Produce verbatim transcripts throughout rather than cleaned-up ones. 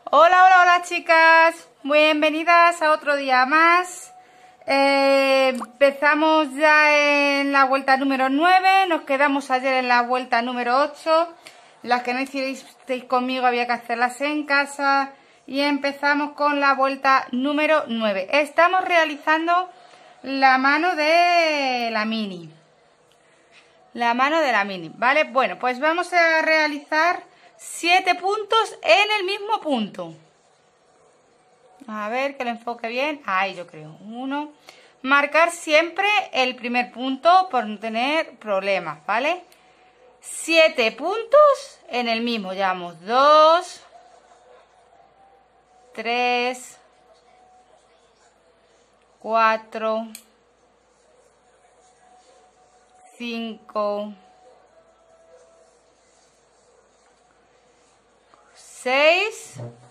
Hola, hola, hola chicas, bienvenidas a otro día más. Eh, empezamos ya en la vuelta número nueve, nos quedamos ayer en la vuelta número ocho. Las que no hicisteis conmigo había que hacerlas en casa y empezamos con la vuelta número nueve. Estamos realizando la mano de la mini. La mano de la mini, ¿vale? Bueno, pues vamos a realizar siete puntos en el mismo punto. A ver que lo enfoque bien. Ahí yo creo. Uno. Marcar siempre el primer punto por no tener problemas, ¿vale? Siete puntos en el mismo. Llevamos dos, tres, cuatro, cinco, seis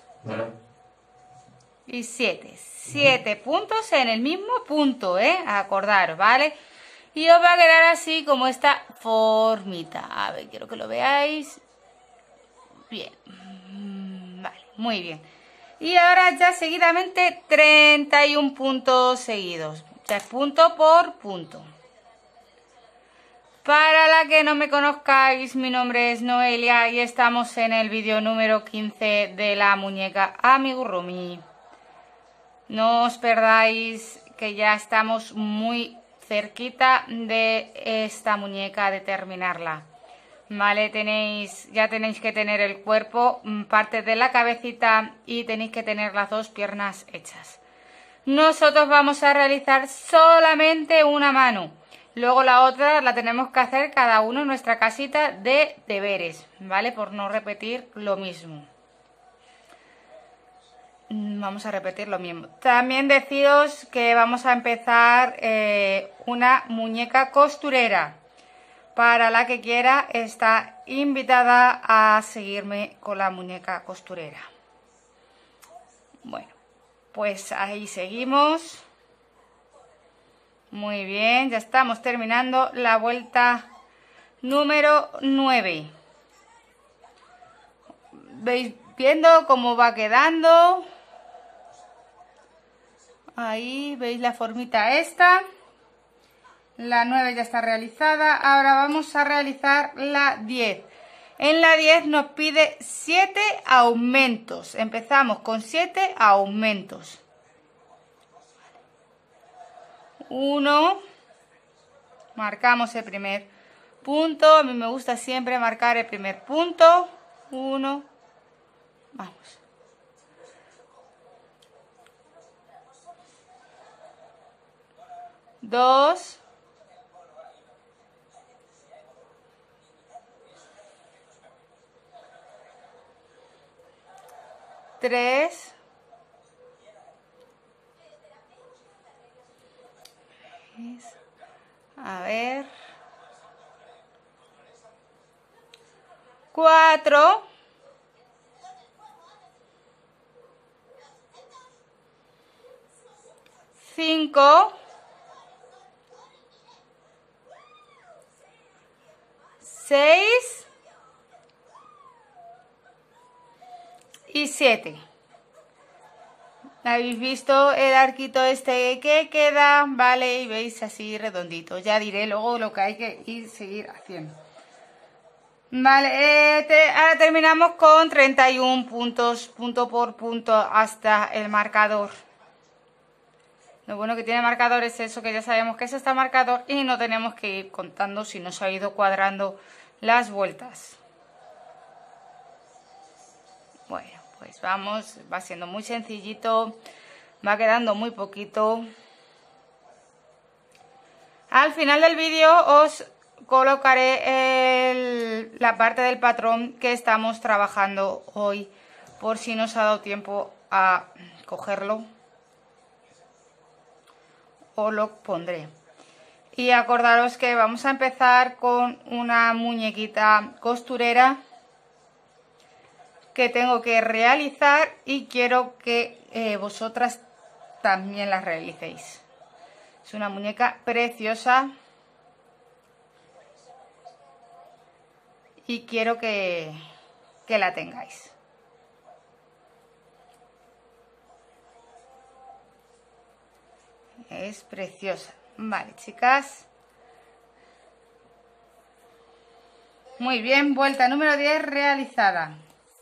y siete. siete puntos en el mismo punto, ¿eh? Acordaros, ¿vale? Y os va a quedar así como esta formita. A ver, quiero que lo veáis. Bien. Vale, muy bien. Y ahora ya seguidamente treinta y un puntos seguidos. O sea, punto por punto. Para la que no me conozcáis, mi nombre es Noelia y estamos en el vídeo número quince de la muñeca amigurumi. No os perdáis que ya estamos muy cerquita de esta muñeca, de terminarla. Vale, tenéis, ya tenéis que tener el cuerpo, parte de la cabecita y tenéis que tener las dos piernas hechas. Nosotros vamos a realizar solamente una mano. Luego la otra la tenemos que hacer cada uno en nuestra casita de deberes, ¿vale? Por no repetir lo mismo. Vamos a repetir lo mismo. También deciros que vamos a empezar eh, una muñeca costurera. Para la que quiera está invitada a seguirme con la muñeca costurera. Bueno, pues ahí seguimos. Muy bien, ya estamos terminando la vuelta número nueve. ¿Veis viendo cómo va quedando? Ahí veis la formita esta. La nueve ya está realizada. Ahora vamos a realizar la diez. En la diez nos pide siete aumentos. Empezamos con siete aumentos. uno. Marcamos el primer punto. A mí me gusta siempre marcar el primer punto. uno. Vamos. dos. tres. A ver. cuatro. cinco. seis. Y siete. ¿Habéis visto el arquito este que queda? Vale, y veis así redondito. Ya diré luego lo que hay que ir seguir haciendo. Vale, eh, te, ahora terminamos con treinta y un puntos, punto por punto, hasta el marcador. Lo bueno que tiene marcador es eso, que ya sabemos que es este marcador y no tenemos que ir contando si nos ha ido cuadrando las vueltas. Bueno, pues vamos, va siendo muy sencillito, va quedando muy poquito. Al final del vídeo os colocaré el, la parte del patrón que estamos trabajando hoy, por si nos ha dado tiempo a cogerlo, os lo pondré. Y acordaros que vamos a empezar con una muñequita costurera que tengo que realizar y quiero que eh, vosotras también la realicéis. Es una muñeca preciosa y quiero que, que la tengáis. es preciosa. Vale, chicas. Muy bien, vuelta número diez realizada.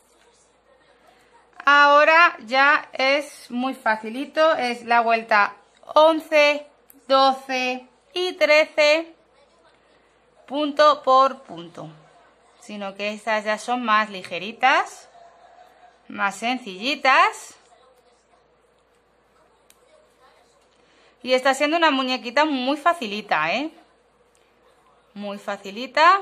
Ahora ya es muy facilito, es la vuelta once, doce y trece, punto por punto. Sino que estas ya son más ligeritas, más sencillitas. Y está siendo una muñequita muy facilita, ¿eh? Muy facilita.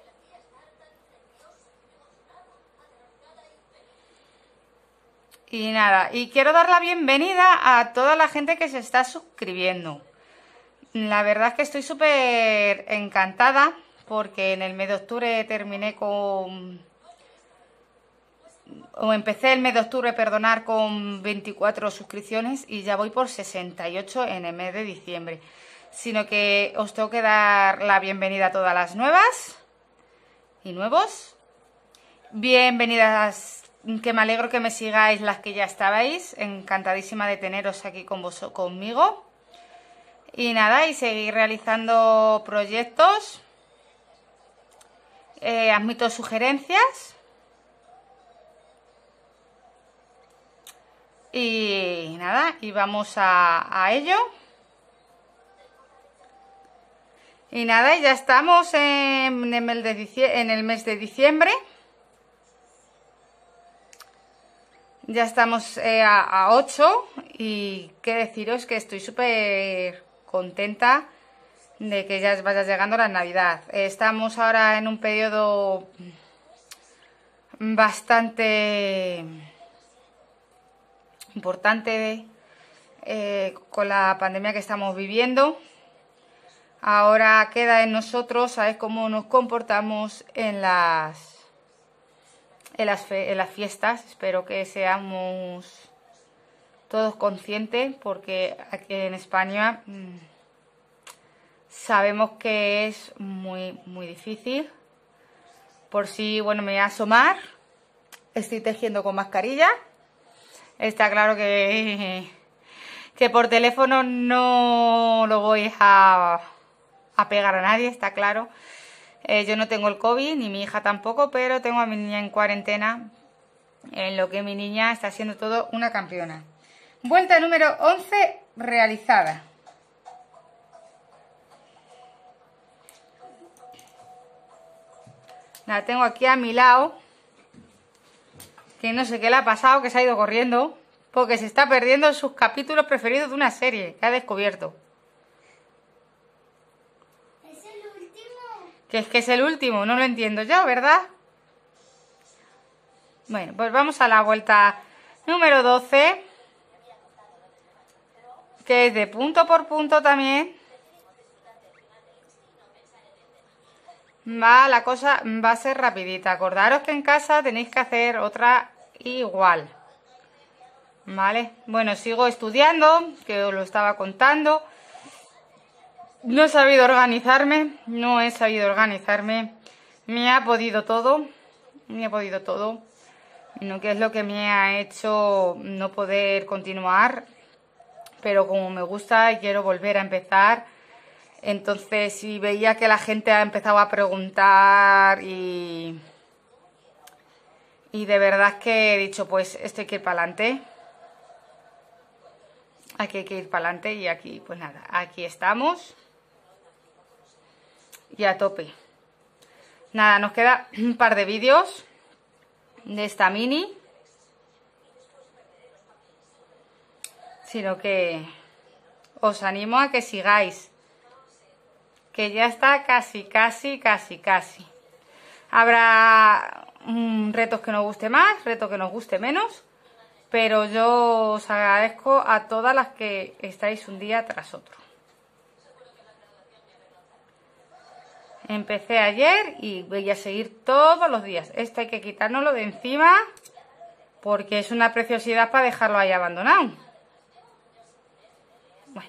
Y nada, y quiero dar la bienvenida a toda la gente que se está suscribiendo. La verdad es que estoy súper encantada porque en el mes de octubre terminé con... o empecé el mes de octubre, perdonar, con veinticuatro suscripciones y ya voy por sesenta y ocho en el mes de diciembre. Sino que os tengo que dar la bienvenida a todas las nuevas y nuevos. Bienvenidas, que me alegro que me sigáis las que ya estabais. Encantadísima de teneros aquí con vos, conmigo. Y nada, y seguir realizando proyectos. Eh, admito sugerencias. Y nada, y vamos a, a ello. Y nada, y ya estamos en el mes de diciembre, en el mes de diciembre. Ya estamos eh, a, a ocho y qué deciros que estoy súper contenta de que ya vaya llegando la Navidad. Estamos ahora en un periodo bastante importante eh, con la pandemia que estamos viviendo. Ahora queda en nosotros saber cómo nos comportamos en las En las, fe, en las fiestas. Espero que seamos todos conscientes porque aquí en España mmm, sabemos que es muy muy difícil. Por si, bueno, me voy a asomar, estoy tejiendo con mascarilla. Está claro que, que por teléfono no lo voy a, a pegar a nadie, está claro. Eh, yo no tengo el COVID, ni mi hija tampoco, pero tengo a mi niña en cuarentena, en lo que mi niña está siendo todo una campeona. Vuelta número once realizada. La tengo aquí a mi lado, que no sé qué le ha pasado, que se ha ido corriendo, porque se está perdiendo sus capítulos preferidos de una serie que ha descubierto. Que es que es el último, no lo entiendo yo, ¿verdad? Bueno, pues vamos a la vuelta número doce, que es de punto por punto también. Va, la cosa va a ser rapidita. Acordaros que en casa tenéis que hacer otra igual. ¿Vale? Bueno, sigo estudiando, que os lo estaba contando. No he sabido organizarme, no he sabido organizarme, me ha podido todo, me ha podido todo, no, que es lo que me ha hecho no poder continuar, pero como me gusta y quiero volver a empezar, entonces si veía que la gente ha empezado a preguntar y, y de verdad que he dicho, pues esto hay que ir para adelante, aquí hay que ir para adelante y aquí, pues nada, aquí estamos. Y a tope. Nada, nos queda un par de vídeos de esta mini. Sino que os animo a que sigáis. Que ya está casi, casi, casi, casi. Habrá mm, retos que nos guste más, retos que nos guste menos. Pero yo os agradezco a todas las que estáis un día tras otro. Empecé ayer y voy a seguir todos los días. Esto hay que quitárnoslo de encima porque es una preciosidad para dejarlo ahí abandonado. Bueno.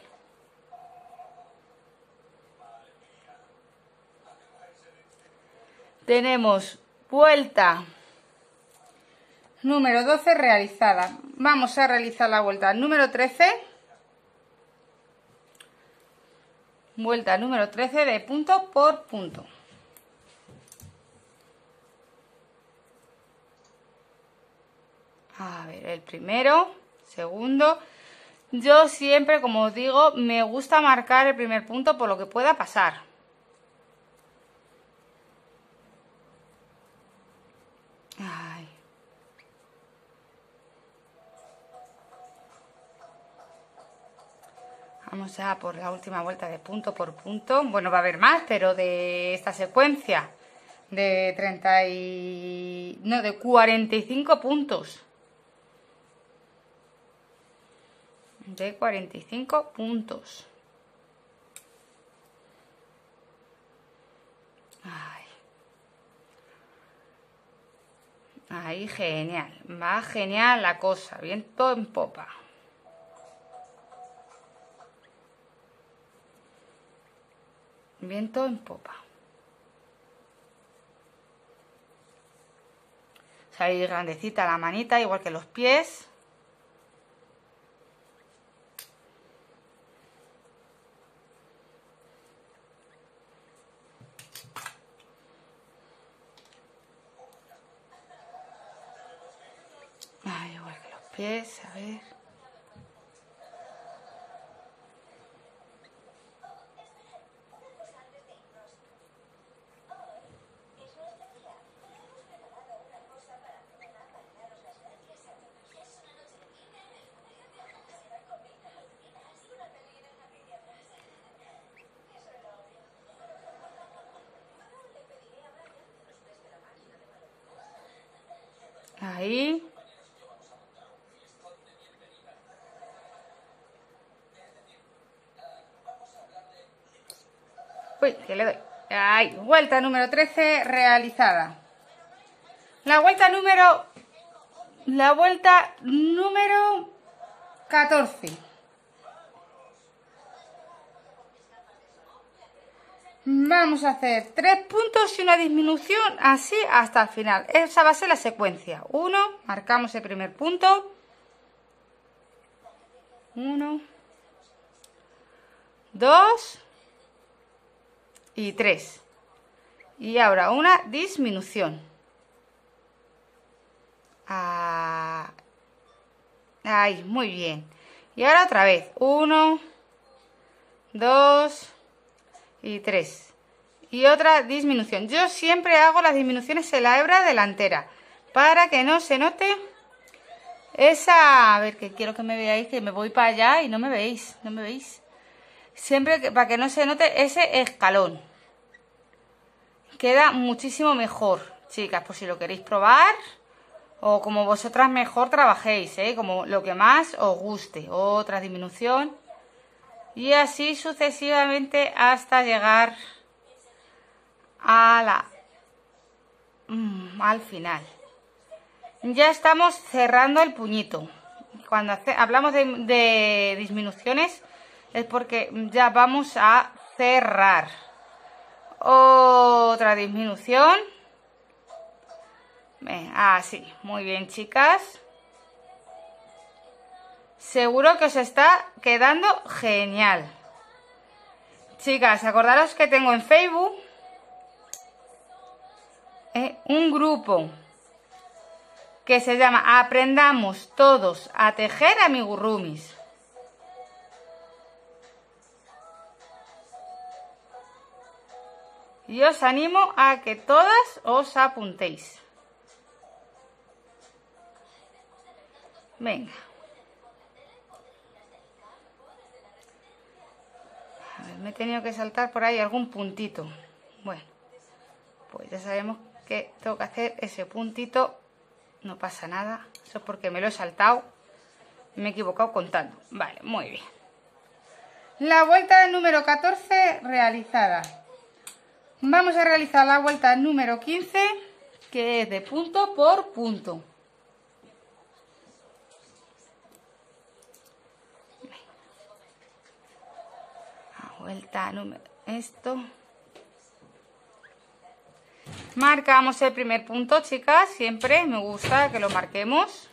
Tenemos vuelta número doce realizada. Vamos a realizar la vuelta número trece. Vuelta número trece de punto por punto. A ver, el primero, segundo. Yo siempre, como os digo, me gusta marcar el primer punto por lo que pueda pasar. Ay. Vamos ya por la última vuelta de punto por punto. Bueno, va a haber más, pero de esta secuencia de treinta y... no, de cuarenta y cinco puntos. De cuarenta y cinco puntos. Ay. Ahí, genial. Va genial la cosa. Viento en popa. Viento en popa. Salir grandecita la manita, igual que los pies. Ay, igual que los pies, a ver. Ahí. Uy, que le doy. Ahí, vuelta número trece realizada. La vuelta número... La vuelta número catorce. Vamos a hacer tres puntos y una disminución así hasta el final. Esa va a ser la secuencia. Uno, marcamos el primer punto. Uno. Dos. Y tres. Y ahora una disminución. Ah, ahí, muy bien. Y ahora otra vez. Uno. Dos. Y tres. Y otra disminución. Yo siempre hago las disminuciones en la hebra delantera para que no se note esa... A ver, que quiero que me veáis, que me voy para allá y no me veis, no me veis. Siempre que, para que no se note ese escalón. Queda muchísimo mejor, chicas, por si lo queréis probar o como vosotras mejor trabajéis, ¿eh? Como lo que más os guste. Otra disminución. Y así sucesivamente hasta llegar a la, mm, al final. Ya estamos cerrando el puñito. Cuando hace, hablamos de, de disminuciones es porque ya vamos a cerrar. Otra disminución. Así, muy bien, chicas. Seguro que os está quedando genial. Chicas, acordaros que tengo en Facebook eh, un grupo que se llama Aprendamos Todos a Tejer Amigurumis. Y os animo a que todas os apuntéis. Venga. A ver, me he tenido que saltar por ahí algún puntito. Bueno, pues ya sabemos que tengo que hacer ese puntito. No pasa nada. Eso es porque me lo he saltado. Me he equivocado contando. Vale, muy bien. La vuelta número catorce realizada. Vamos a realizar la vuelta número quince, que es de punto por punto. Vuelta número... Esto. Marcamos el primer punto, chicas. Siempre me gusta que lo marquemos.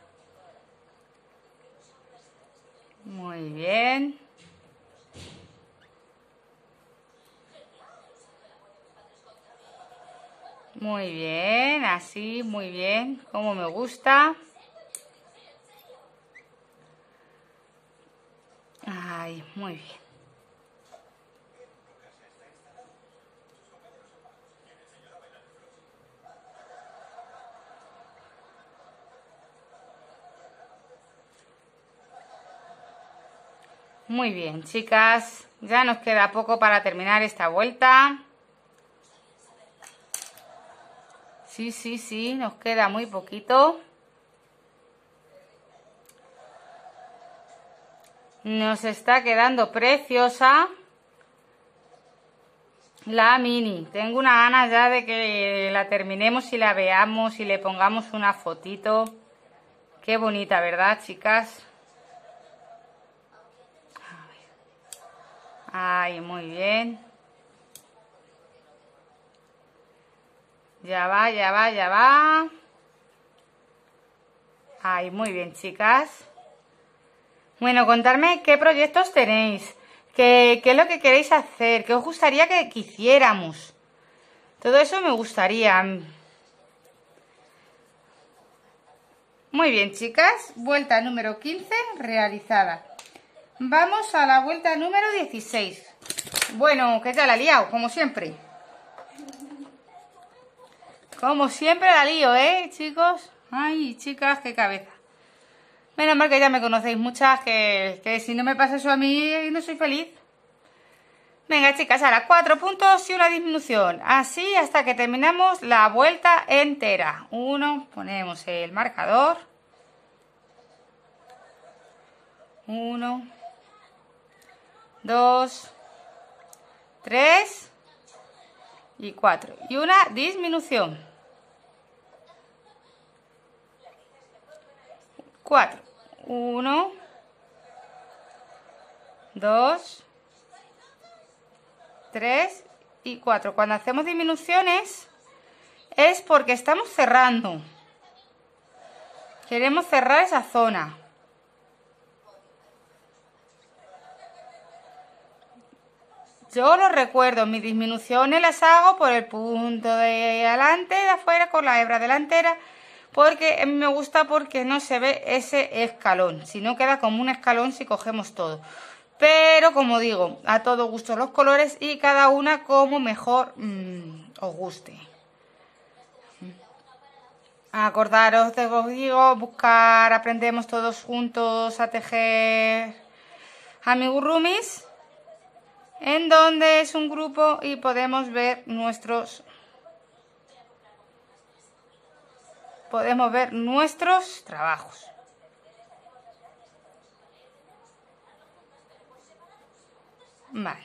Muy bien. Muy bien, así, muy bien, como me gusta. Ay, muy bien. Muy bien, chicas, ya nos queda poco para terminar esta vuelta. Sí, sí, sí, nos queda muy poquito. Nos está quedando preciosa la mini. Tengo una gana ya de que la terminemos y la veamos y le pongamos una fotito. Qué bonita, ¿verdad, chicas? Ay, muy bien. Ya va, ya va, ya va. Ay, muy bien, chicas. Bueno, contarme qué proyectos tenéis, qué, qué es lo que queréis hacer, qué os gustaría que, que hiciéramos. Todo eso me gustaría. Muy bien, chicas. Vuelta número quince realizada. Vamos a la vuelta número dieciséis. Bueno, ¿qué tal la he liado? Como siempre. Como siempre la lío, ¿eh, chicos? Ay, chicas, qué cabeza. Menos mal que ya me conocéis muchas, que, que si no me pasa eso a mí no soy feliz. Venga, chicas, ahora cuatro puntos y una disminución. Así hasta que terminamos la vuelta entera. Uno, ponemos el marcador. Uno, dos, tres y cuatro. Y una disminución. Cuatro. Uno, dos, tres y cuatro. Cuando hacemos disminuciones es porque estamos cerrando. Queremos cerrar esa zona. Yo lo recuerdo, mis disminuciones las hago por el punto de adelante, de afuera, con la hebra delantera, porque a mí me gusta porque no se ve ese escalón, si no queda como un escalón si cogemos todo. Pero como digo, a todo gusto los colores y cada una como mejor mmm, os guste. Acordaros de que os digo, buscar, aprendemos todos juntos a tejer amigurumis, en donde es un grupo y podemos ver nuestros podemos ver nuestros trabajos. Vale.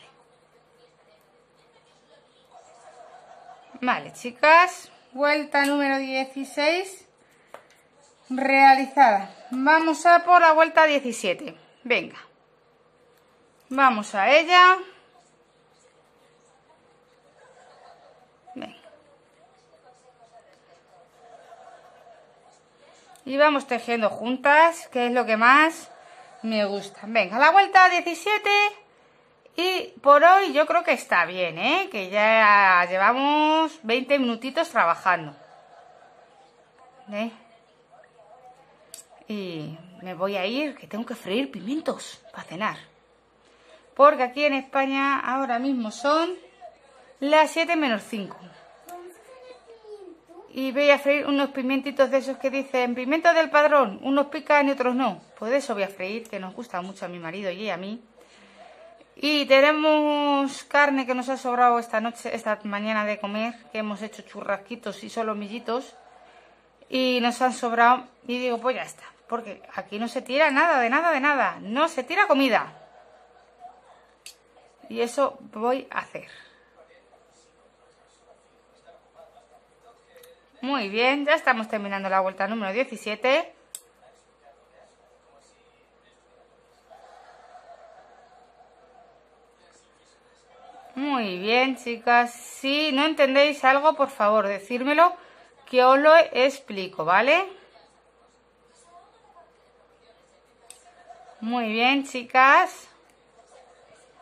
Vale, chicas, vuelta número dieciséis realizada. Vamos a por la vuelta diecisiete. Venga. Vamos a ella. Venga. Y vamos tejiendo juntas, que es lo que más me gusta. Venga, la vuelta diecisiete. Y por hoy yo creo que está bien, ¿eh? Que ya llevamos veinte minutitos trabajando. ¿Eh? Y me voy a ir, que tengo que freír pimientos para cenar. Porque aquí en España ahora mismo son las siete menos cinco. Y voy a freír unos pimientitos de esos que dicen pimientos del padrón. Unos pican y otros no. Pues de eso voy a freír, que nos gusta mucho a mi marido y a mí. Y tenemos carne que nos ha sobrado esta noche, esta mañana de comer, que hemos hecho churrasquitos y solomillitos. Y nos han sobrado. Y digo, pues ya está. Porque aquí no se tira nada, de nada, de nada. No se tira comida. Y eso voy a hacer. Muy bien, ya estamos terminando la vuelta número diecisiete. Muy bien, chicas. Si no entendéis algo, por favor, decírmelo, que os lo explico, ¿vale? Muy bien, chicas.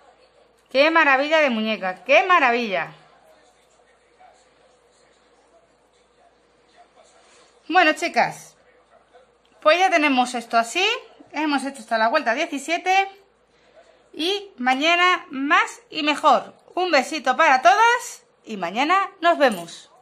¡Qué maravilla de muñeca! ¡Qué maravilla! Bueno, chicas, pues ya tenemos esto así. Hemos hecho hasta la vuelta diecisiete. Y mañana más y mejor. Un besito para todas y mañana nos vemos.